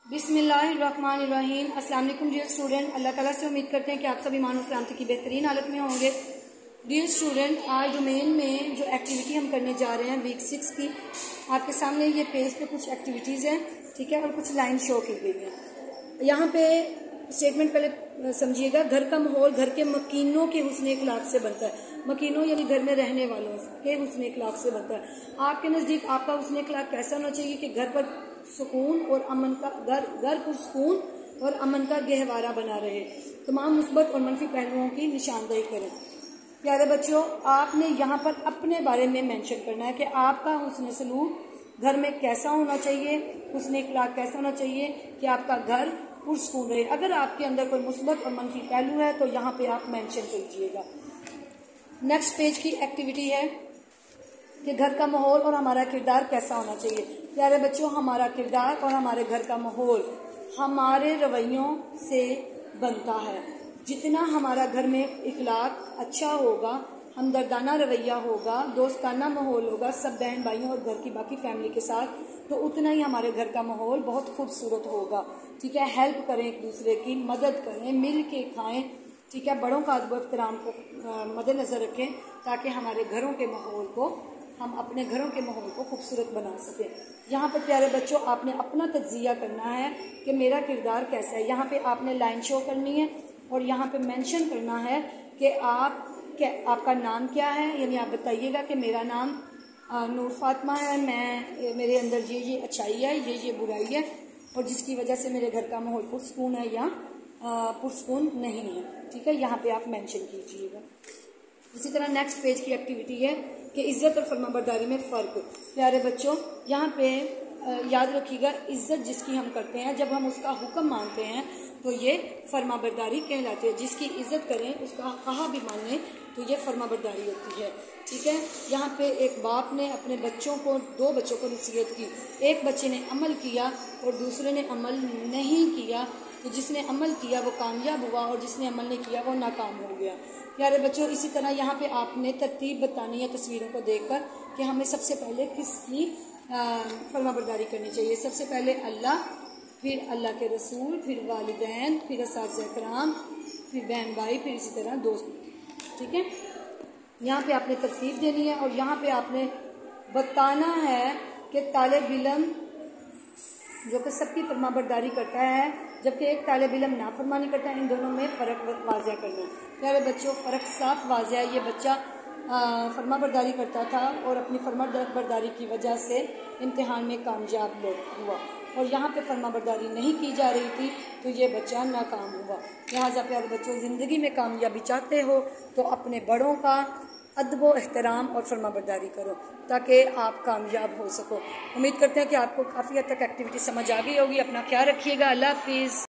बिस्मिल्लाहिर्रहमानिर्रहीम। अस्सलाम वालेकुम डियर स्टूडेंट। अल्लाह ताला से उम्मीद करते हैं कि आप सभी ईमान और सलामती की बेहतरीन हालत में होंगे। डियर स्टूडेंट, आज डोमेन में जो एक्टिविटी हम करने जा रहे हैं वीक 6 की, आपके सामने ये पेज पे कुछ एक्टिविटीज़ हैं, ठीक है, और कुछ लाइन शो की गई है। यहाँ पे स्टेटमेंट पहले समझिएगा। घर का माहौल घर के मकीनों के हुस्न अखलाक से बनता है। मकीनों यानी घर में रहने वालों के हुस्न अखलाक से बनता है। आपके नज़दीक आपका हुस्न अखलाक कैसा होना चाहिए कि घर पर सुकून और अमन का घर पर सुकून और अमन का गहवारा बना रहे। तमाम मुस्बत और मनफी पहलुओं की निशानदेही करें। प्यारे बच्चों, आपने यहाँ पर अपने बारे में मेंशन करना है कि आपका हुस्न सलूक घर में कैसा होना चाहिए, हुस्न अखलाक कैसा होना चाहिए कि आपका घर पुरसुकून रहे। अगर आपके अंदर कोई मुस्बत और मनफी पहलू है तो यहाँ पे आप मेंशन कीजिएगा। नेक्स्ट पेज की एक्टिविटी है कि घर का माहौल और हमारा किरदार कैसा होना चाहिए। प्यारे बच्चों, हमारा किरदार और हमारे घर का माहौल हमारे रवैयों से बनता है। जितना हमारा घर में इखलाक अच्छा होगा, हमदर्दाना रवैया होगा, दोस्ताना माहौल होगा सब बहन भाइयों और घर की बाकी फैमिली के साथ, तो उतना ही हमारे घर का माहौल बहुत खूबसूरत होगा। ठीक है, हेल्प करें, एक दूसरे की मदद करें, मिल के खाएं, ठीक है, बड़ों का अदब एहतराम को मद्देनजर रखें ताकि हमारे घरों के माहौल को, हम अपने घरों के माहौल को खूबसूरत बना सकें। यहाँ पर प्यारे बच्चों आपने अपना तज्जिया करना है कि मेरा किरदार कैसा है। यहाँ पे आपने लाइन शो करनी है और यहाँ पे मेंशन करना है कि आपका नाम क्या है, यानी आप बताइएगा कि मेरा नाम नूर फातिमा है, मेरे अंदर ये अच्छाई है, ये बुराई है, और जिसकी वजह से मेरे घर का माहौल पुरसुकून है या पुरसुकून नहीं है। ठीक है, यहाँ पे आप मेंशन कीजिएगा। इसी तरह नेक्स्ट पेज की एक्टिविटी है कि इज्जत और फरमाबरदारी में फ़र्क। प्यारे बच्चों, यहाँ पे याद रखिएगा, इज्जत जिसकी हम करते हैं, जब हम उसका हुक्म मानते हैं तो ये फरमाबरदारी कहलाती है। जिसकी इज्जत करें, उसका कहा भी मानें, तो ये फरमाबरदारी होती है। ठीक है, यहाँ पे एक बाप ने अपने बच्चों को, दो बच्चों को नसीहत की। एक बच्चे ने अमल किया और दूसरे ने अमल नहीं किया, तो जिसने अमल किया वो कामयाब हुआ और जिसने अमल नहीं किया वो नाकाम हो गया। प्यारे बच्चों, इसी तरह यहाँ पे आपने तरतीब बतानी है तस्वीरों को देखकर कि हमें सबसे पहले किसकी फरमाबरदारी करनी चाहिए। सबसे पहले अल्लाह, फिर अल्लाह के रसूल, फिर वालिदैन, फिर असातिज़ा इकराम, फिर बहन भाई, फिर इसी तरह दोस्त। ठीक है, यहाँ पे आपने तरतीब देनी है और यहाँ पे आपने बताना है कि तालिब इल्म जो कि सबकी फरमाबरदारी करता है जबकि एक तालिब इल्म नाफरमानी करता है, इन दोनों में फ़र्क वाज़ेह करना। प्यारे बच्चों, फ़र्क साफ वाज़ेह है। ये बच्चा फरमाबरदारी करता था और अपनी फरमाबरदारी की वजह से इम्तिहान में कामयाब हुआ, और यहाँ पे फरमाबरदारी नहीं की जा रही थी तो ये बच्चा नाकाम हुआ। लिहाजा प्यारे बच्चों, ज़िंदगी में कामयाबी चाहते हो तो अपने बड़ों का अदब व एहतराम और फरमाबरदारी करो ताकि आप कामयाब हो सको। उम्मीद करते हैं कि आपको काफ़ी हद तक एक्टिविटी समझ आ गई होगी। अपना ख्याल रखिएगा। अल्लाह हाफिज़।